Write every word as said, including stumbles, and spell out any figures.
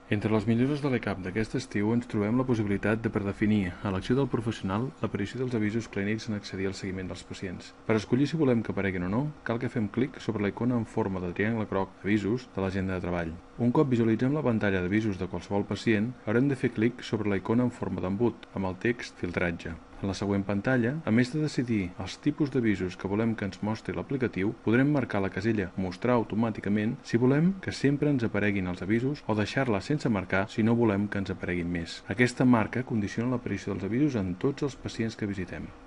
Entre les millores de l'E C A P d'aquest estiu ens trobem la possibilitat de predefinir, a l'acció del professional, l'aparició dels avisos clínics en accedir al seguiment dels pacients. Per escollir si volem que apareguin o no, cal que fem clic sobre la icona en forma de triangle groc Avisos de l'agenda de treball. Un cop visualitzem la pantalla d'avisos de qualsevol pacient, haurem de fer clic sobre la icona en forma d'embut, amb el text Filtratge. En la següent pantalla, a més de decidir els tipus d'avisos que volem que ens mostri l'aplicatiu, podrem marcar la casella Mostrar automàticament si volem que sempre ens apareguin els avisos o deixar-la sense marcar si no volem que ens apareguin més. Aquesta marca condiciona l'aparició dels avisos en tots els pacients que visitem.